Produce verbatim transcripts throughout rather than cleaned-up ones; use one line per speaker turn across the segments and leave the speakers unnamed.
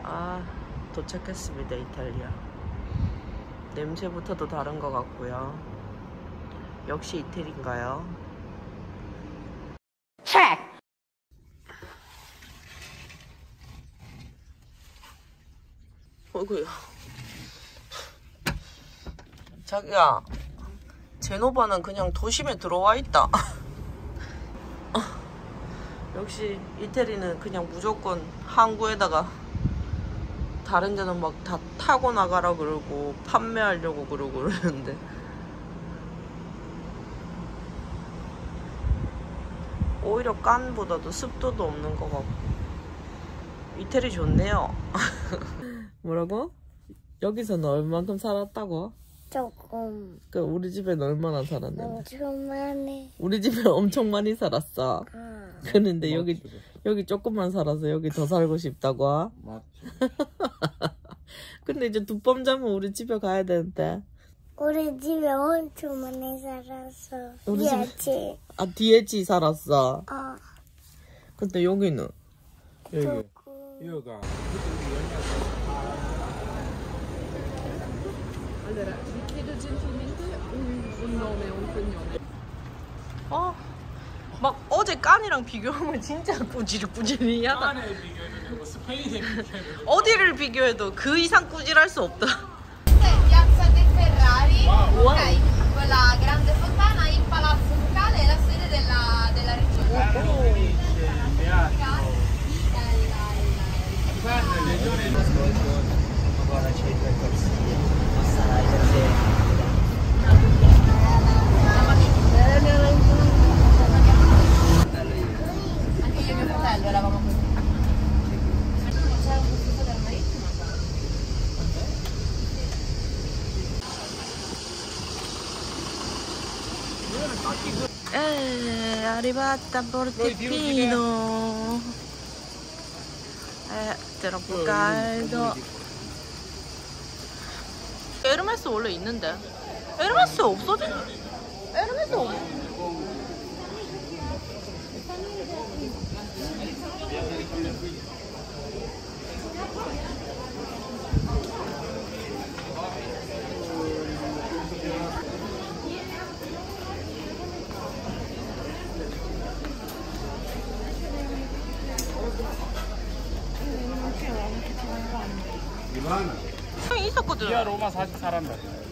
아, 도착했습니다. 이탈리아. 냄새부터도 다른 것 같고요. 역시 이태리인가요? 체크! 어이구야. 자기야, 제노바는 그냥 도심에 들어와 있다. 역시 이태리는 그냥 무조건 항구에다가 다른 데는 막 다 타고 나가라 그러고 판매하려고 그러고 그러는데 오히려 깐보다도 습도도 없는 것 같고 이태리 좋네요. 뭐라고? 여기서는 얼만큼 살았다고?
조금.
그 우리 집에는 얼마나 살았는데?
엄청 많이.
우리 집에 엄청 많이 살았어.
아.
그런데 여기 여기 조금만 살아서 여기 더 살고 싶다고?
맞죠.
근데 이제 두 밤 자면 우리 집에 가야 되는데.
우리 집에 엄청 많이 살았어.
우리
뒤에
집에-
집.
아 뒤에 집 살았어.
어.
근데 여기는
여기
조금.
여기가
Allora, vi chiedo gentilmente un, un nome e un cognome.
어, 막 어제 깐이랑 비교하면 진짜 꾸질꾸질이하다.
안에 비교해도 되고 스페인에 비교해도 되고
어디를 비교해도 그 이상 꾸질할 수 없다.
Piazza dei Ferrari,
Wow.
ok, quella grande fontana, il palazzo ducale è la sede della, della regione.
Carlo Felice, il teatro
Bella,
le regioni
Ora c'è due corsie, sarai per te.
anche io e mio fratello eravamo così. C'era un posto del marittimo.
에, arrivata Portofino. 에, troppo caldo. 에르메스 원래 있는데. 에르메스 없어진? 에르메스 없. 형이 있었거든.
지하 로마 사십 사람다.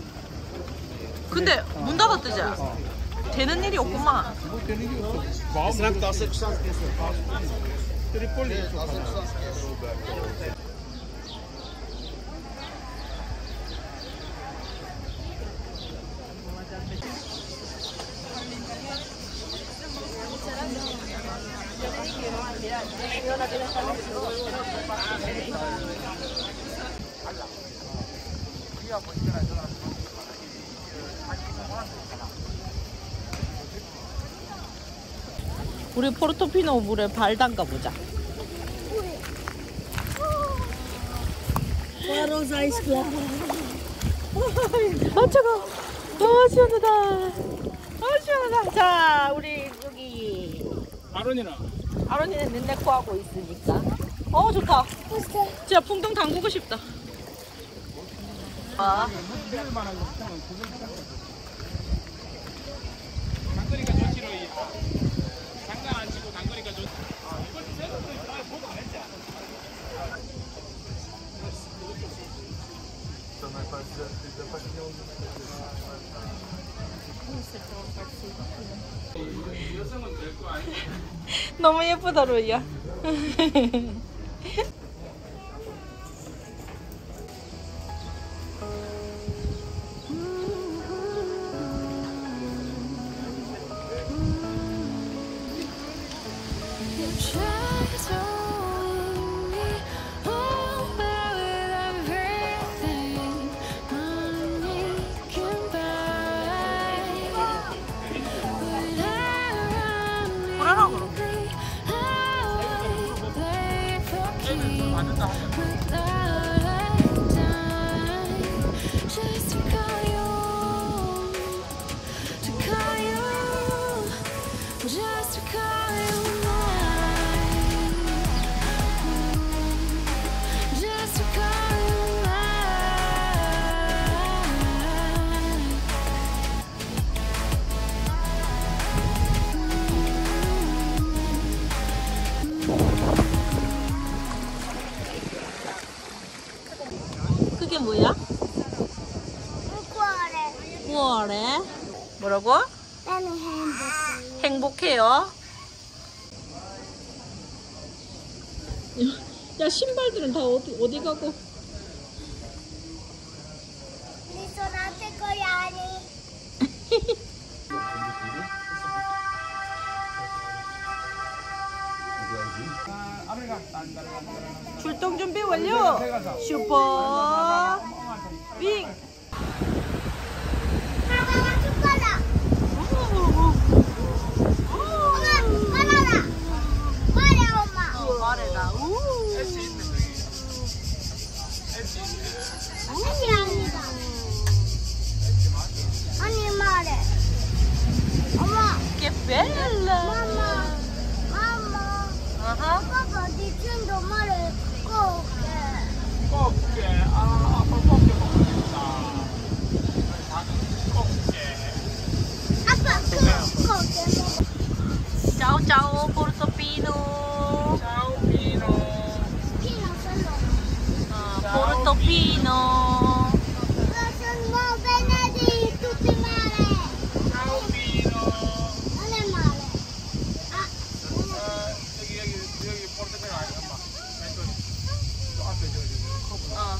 근데 문 닫았지? 되는 일이 없구만.
뭐 되는 게 없어. 마음 트리폴리
우리 포르토피노 물에 발 담가 보자. 아 차가. 아 시원하다. 아 시원하다. 자 우리 여기
아론이나
아론이는 넷내코 하고 있으니까. 어 좋다. 진짜 풍덩 담그고 싶다. 아.
당근이가 좋지로 이 장난 안 치고 당근이가 좋지. 아 이걸 생각보다 보고 안 했지. 여성은 될 거 아니야.
너무 예쁘다 로이야. 그래라 그럼. 이게 뭐야?
cuore.
구월에 뭐라고?
나는 행복해.
행복해요. 야 신발들은 다 어디 어디 가고?
Ristorante coreani.
출동 준비 완료. 슈퍼 윙.
하나가 숟가락. 엄마, 바나나. 말해, 엄마.
말해라.
다시 아니다. 아니, 말해. 엄마,
Que bella.
엄마, 엄마.
아하.
아빠가 네 춤도 말해. 꼭 해.
꽃게. 아, 아빠 꽃게 먹고 싶다. 꽃게.
아빠, 그, 꼭 해.
Ciao ciao Portofino.
Ciao Pino.
피노 솔로.
Portofino.
Sono venerdì tutti male.
Ciao Pino.
Non è male. Ah, non è
어, 여기 여기 여기 포르테페가 아니야, 엄마. 왼쪽. 저 앞에 저 저. 컵으로.
어.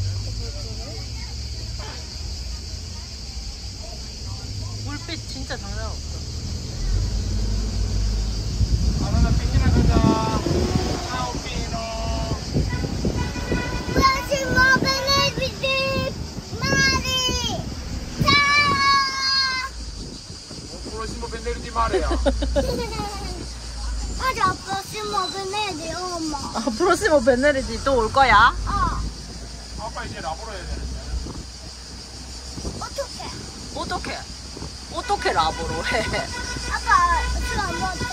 물빛 진짜 장난 없어.
바나나 빙이나 가자. Ciao Pino.
prossimo venerdì male. Ciao.
프로시모 벤데르디 말이야.
맞아, prossimo venerdì 엄마.
아, 프로시모 베네리디 또 올 거야?
어,
아빠 이제 라보로 해야 되는데.
어떡해.
어떻게? 어떻게 라보로 해?
아빠 술안 못해.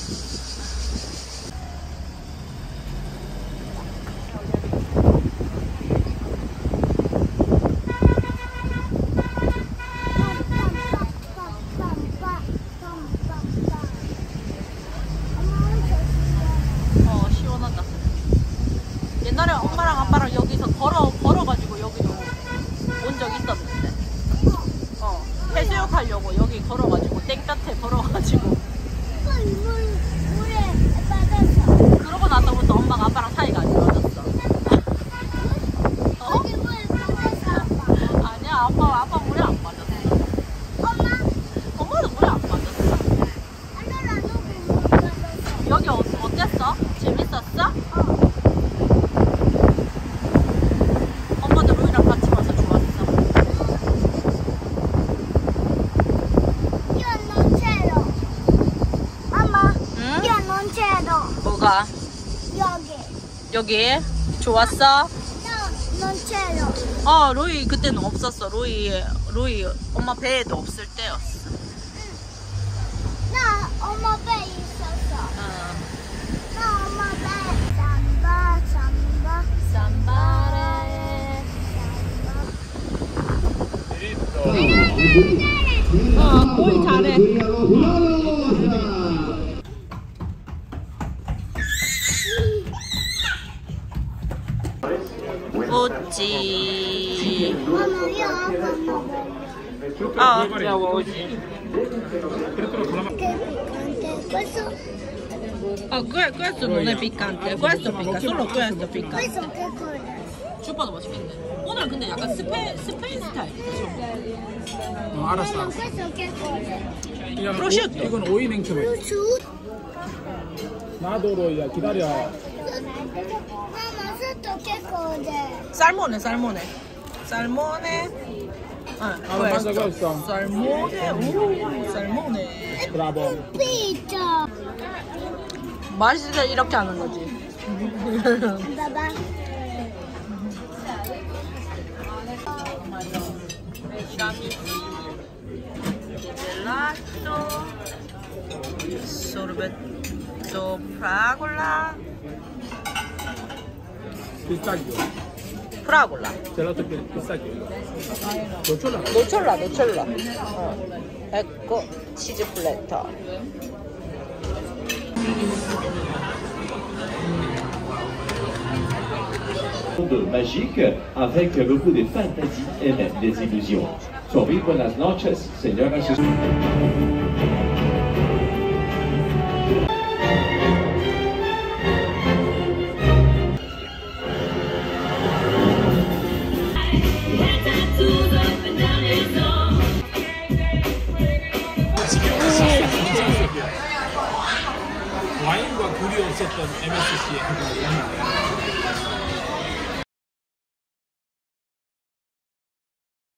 어 시원하다. 옛날에 엄마랑 아빠랑 여기서 걸어 걸어가지고 여기도 온 적 있었는데. 어 해수욕 하려고 여기 걸어가지고 땡볕에 걸어가지고. 그러고 나서부터 엄마가 아빠랑 사이가 안 좋아졌어. 어? 아니야 아빠 아빠 물에 안 빠졌어. 엄마도 물에 안 빠졌어. 여기 어, 어땠어? 재밌었어? 엄마도 루이랑 같이 와서 좋았어. 응? 뭐가? 여기 좋았어? 어 루이 그때는 없었어. 루이 루이 엄마 배에도 없을 때였어.
나 엄마 배 있었어.
어.
나 엄마 배. 삼바 삼바
삼바레.
Diritto.
어 루이 잘해. 오지.
엄마 이 아빠 먹어.
어.
Questo,
Ah, que- questo non è piccante, questo picca, solo questo picca.
questo che cos'è?
슈퍼도 맛있겠네. 오늘 근데 약간 스페, 스페인 스타일.
어, 알았어.
Mamma, questo che cos'è?
이건
프로시우토.
오- 이건 오이 냉채물.
Prosciutto.
나도로 야 기다려.
Mamma, sotto che cos'è?
살모네, 살모네. 살모네. 아,
mangia questo.
살모네. 오, 살모네.
브라보.
Pizza.
맛있을 때 이렇게 하는 거지.
Babà.
젤라또, 소르베토 프라골라,
피스타치오.
프라골라.
젤라토 피- 피스타치오. 노초라.
노철라, 노철라. 어. 에코 치즈 플래터.
monde magique avec beaucoup de fantaisie et même des illusions. Soy buenas noches, señoras y
와인과 굴이 없었던 엠에스씨의